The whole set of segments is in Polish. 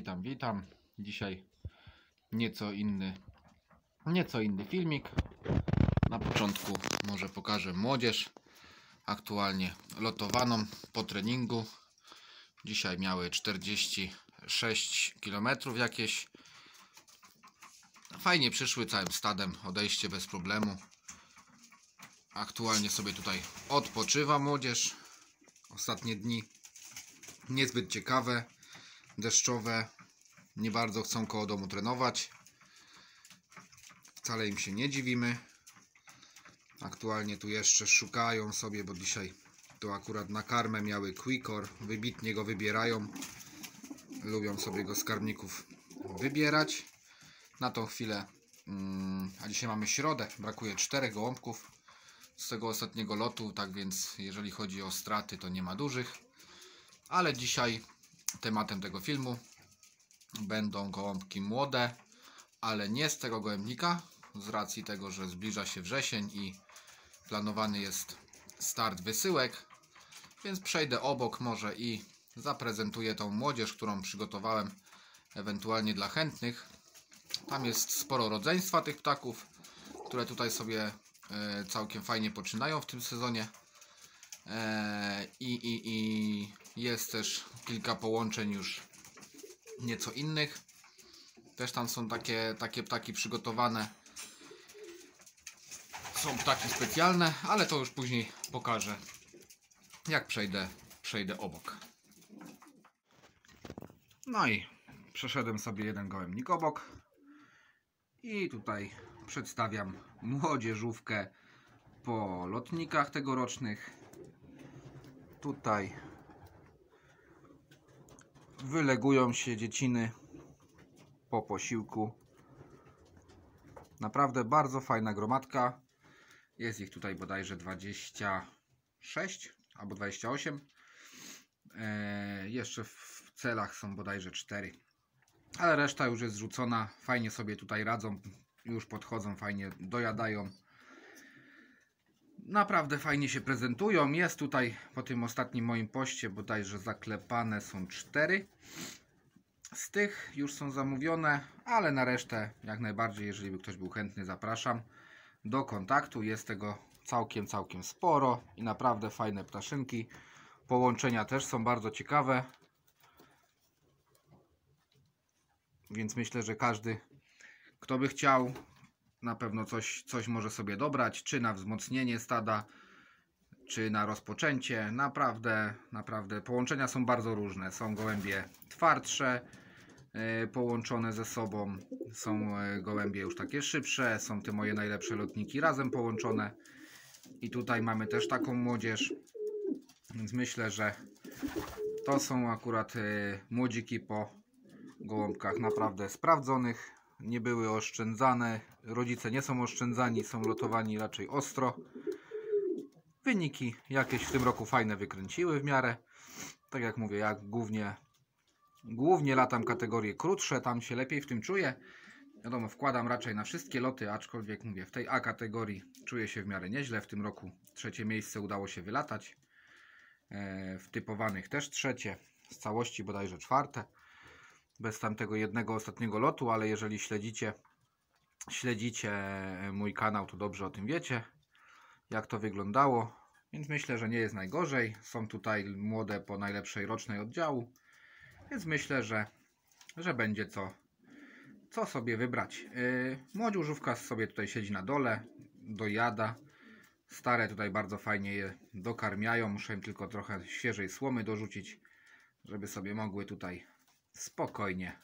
Witam. Dzisiaj nieco inny filmik. Na początku może pokażę młodzież aktualnie lotowaną po treningu. Dzisiaj miały 46 km jakieś. Fajnie przyszły całym stadem, odejście bez problemu. Aktualnie sobie tutaj odpoczywa młodzież. Ostatnie dni niezbyt ciekawe, deszczowe, nie bardzo chcą koło domu trenować. Wcale im się nie dziwimy. Aktualnie tu jeszcze szukają sobie, bo dzisiaj to akurat na karmę miały Quikor, wybitnie go wybierają. Lubią sobie go z karmników wybierać. Na tą chwilę, a dzisiaj mamy środę, brakuje 4 gołąbków z tego ostatniego lotu, tak więc jeżeli chodzi o straty, to nie ma dużych. Ale dzisiaj tematem tego filmu będą gołąbki młode, ale nie z tego gołębnika, z racji tego, że zbliża się wrzesień i planowany jest start wysyłek, więc przejdę obok może i zaprezentuję tą młodzież, którą przygotowałem ewentualnie dla chętnych. Tam jest sporo rodzeństwa tych ptaków, które tutaj sobie całkiem fajnie poczynają w tym sezonie. I jest też kilka połączeń już nieco innych. Też tam są takie ptaki przygotowane. Są ptaki specjalne, ale to już później pokażę, jak przejdę obok. No i przeszedłem sobie jeden gołębnik obok. I tutaj przedstawiam młodzieżówkę po lotnikach tegorocznych. Tutaj wylegują się dzieciny po posiłku. Naprawdę bardzo fajna gromadka. Jest ich tutaj bodajże 26 albo 28. Jeszcze w celach są bodajże 4. Ale reszta już jest zrzucona. Fajnie sobie tutaj radzą. Już podchodzą, fajnie dojadają. Naprawdę fajnie się prezentują. Jest tutaj po tym ostatnim moim poście bodajże zaklepane są 4. Z tych już są zamówione, ale na resztę jak najbardziej, jeżeli by ktoś był chętny, zapraszam do kontaktu. Jest tego całkiem sporo i naprawdę fajne ptaszynki. Połączenia też są bardzo ciekawe. Więc myślę, że każdy, kto by chciał, na pewno coś może sobie dobrać, czy na wzmocnienie stada, czy na rozpoczęcie. Naprawdę połączenia są bardzo różne. Są gołębie twardsze, połączone ze sobą, są gołębie już takie szybsze, są te moje najlepsze lotniki razem połączone. I tutaj mamy też taką młodzież, więc myślę, że to są akurat młodziki po gołąbkach naprawdę sprawdzonych. Nie były oszczędzane, rodzice nie są oszczędzani, są lotowani raczej ostro. Wyniki jakieś w tym roku fajne wykręciły w miarę. Tak jak mówię, ja głównie latam kategorie krótsze, tam się lepiej w tym czuję. Wiadomo, wkładam raczej na wszystkie loty, aczkolwiek mówię, w tej A kategorii czuję się w miarę nieźle. W tym roku 3. miejsce udało się wylatać. W typowanych też 3. Z całości bodajże 4. Bez tamtego jednego ostatniego lotu, ale jeżeli śledzicie mój kanał, to dobrze o tym wiecie, jak to wyglądało. Więc myślę, że nie jest najgorzej. Są tutaj młode po najlepszej rocznej oddziału, więc myślę, że będzie co sobie wybrać. Młodzieżówka sobie tutaj siedzi na dole, dojada. Stare tutaj bardzo fajnie je dokarmiają. Muszę im tylko trochę świeżej słomy dorzucić, żeby sobie mogły tutaj spokojnie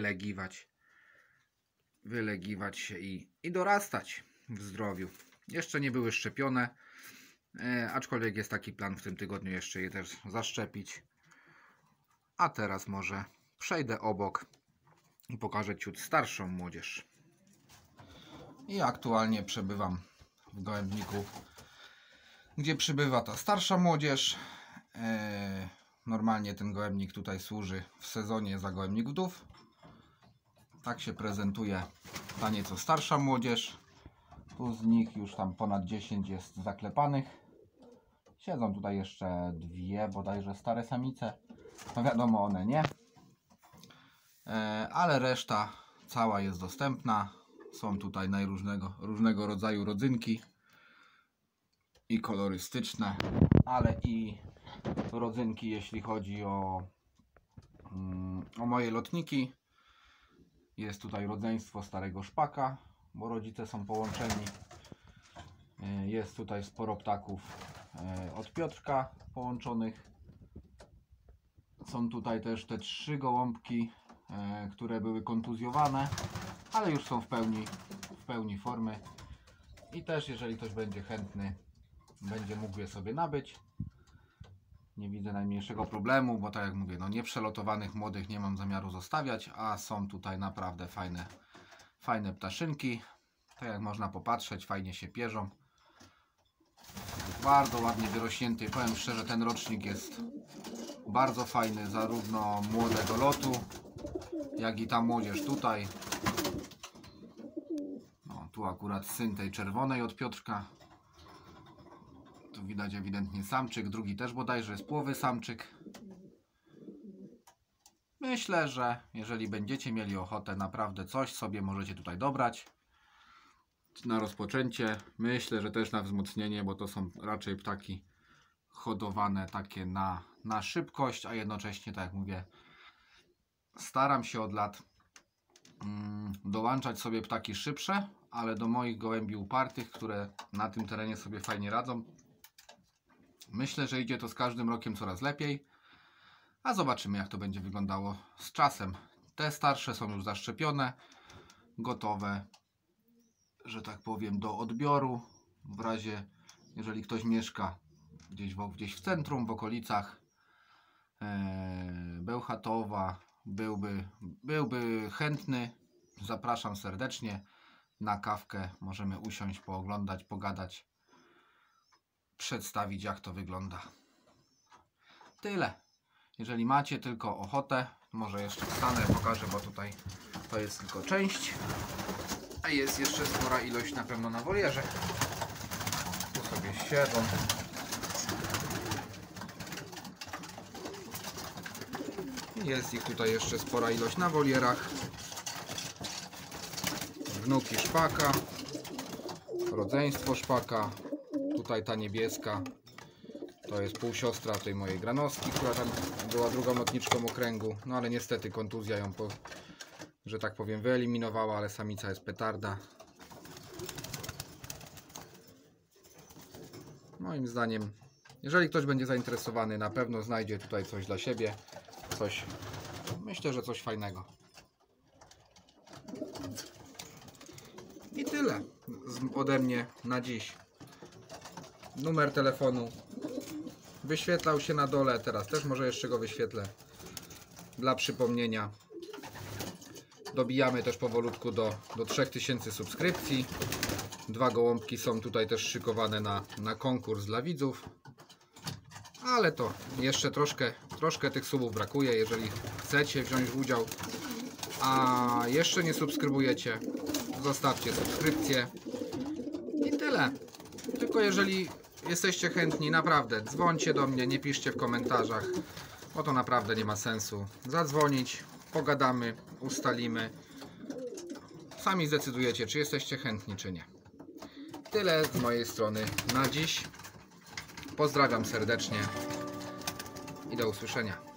wylegiwać się i dorastać w zdrowiu. Jeszcze nie były szczepione, aczkolwiek jest taki plan w tym tygodniu jeszcze je też zaszczepić. A teraz może przejdę obok i pokażę ciut starszą młodzież. I aktualnie przebywam w gołębniku, gdzie przybywa ta starsza młodzież. Normalnie ten gołębnik tutaj służy w sezonie za gołębnik wdów. Tak się prezentuje ta nieco starsza młodzież. Tu z nich już tam ponad 10 jest zaklepanych. Siedzą tutaj jeszcze 2 bodajże stare samice. No wiadomo, one nie. ale reszta cała jest dostępna. Są tutaj różnego rodzaju rodzynki i kolorystyczne, ale i rodzynki, jeśli chodzi o moje lotniki. Jest tutaj rodzeństwo starego szpaka, bo rodzice są połączeni. Jest tutaj sporo ptaków od Piotrka połączonych. Są tutaj też te 3 gołąbki, które były kontuzjowane, ale już są w pełni formy. I też, jeżeli ktoś będzie chętny, będzie mógł je sobie nabyć. Nie widzę najmniejszego problemu, bo tak jak mówię, no nieprzelotowanych młodych nie mam zamiaru zostawiać, a są tutaj naprawdę fajne ptaszynki. Tak jak można popatrzeć, fajnie się pierzą. Bardzo ładnie wyrośnięty. Powiem szczerze, ten rocznik jest bardzo fajny, zarówno młodego lotu, jak i ta młodzież tutaj. No, tu akurat syn tej czerwonej od Piotrka. Tu widać ewidentnie samczyk, drugi też bodajże jest płowy samczyk. Myślę, że jeżeli będziecie mieli ochotę, naprawdę coś sobie możecie tutaj dobrać na rozpoczęcie. Myślę, że też na wzmocnienie, bo to są raczej ptaki hodowane takie na szybkość, a jednocześnie, tak jak mówię, staram się od lat dołączać sobie ptaki szybsze, ale do moich gołębi upartych, które na tym terenie sobie fajnie radzą. Myślę, że idzie to z każdym rokiem coraz lepiej, a zobaczymy, jak to będzie wyglądało z czasem. Te starsze są już zaszczepione, gotowe, że tak powiem, do odbioru. W razie, jeżeli ktoś mieszka gdzieś w centrum, w okolicach Bełchatowa, byłby chętny, zapraszam serdecznie na kawkę. Możemy usiąść, pooglądać, pogadać, przedstawić, jak to wygląda. Tyle. Jeżeli macie tylko ochotę, może jeszcze wstanę, pokażę, bo tutaj to jest tylko część, a jest jeszcze spora ilość na pewno na wolierze. Tu sobie siedzą. Jest ich tutaj jeszcze spora ilość na wolierach. Wnuki szpaka, rodzeństwo szpaka. Tutaj ta niebieska to jest półsiostra tej mojej granowski, która tam była drugą lotniczką okręgu. No ale niestety kontuzja ją, że tak powiem, wyeliminowała, ale samica jest petarda. Moim zdaniem, jeżeli ktoś będzie zainteresowany, na pewno znajdzie tutaj coś dla siebie. Myślę, że coś fajnego. I tyle ode mnie na dziś. Numer telefonu wyświetlał się na dole, teraz też może jeszcze go wyświetlę dla przypomnienia. Dobijamy też powolutku do 3000 subskrypcji. 2 gołąbki są tutaj też szykowane na konkurs dla widzów. Ale to jeszcze troszkę tych subów brakuje. Jeżeli chcecie wziąć udział, a jeszcze nie subskrybujecie, zostawcie subskrypcję. I tyle. Tylko jeżeli jesteście chętni, naprawdę dzwońcie do mnie, nie piszcie w komentarzach, bo to naprawdę nie ma sensu. Zadzwonić, pogadamy, ustalimy. Sami zdecydujecie, czy jesteście chętni, czy nie. Tyle z mojej strony na dziś. Pozdrawiam serdecznie i do usłyszenia.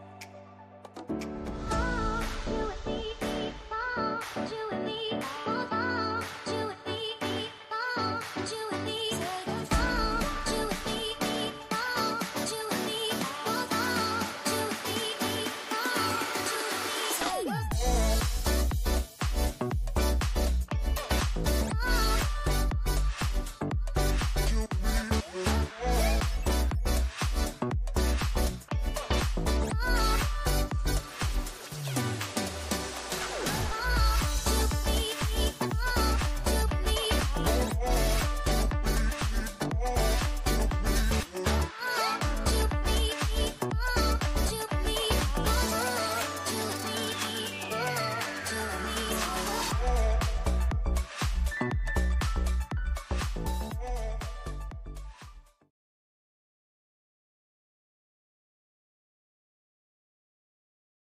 You and me,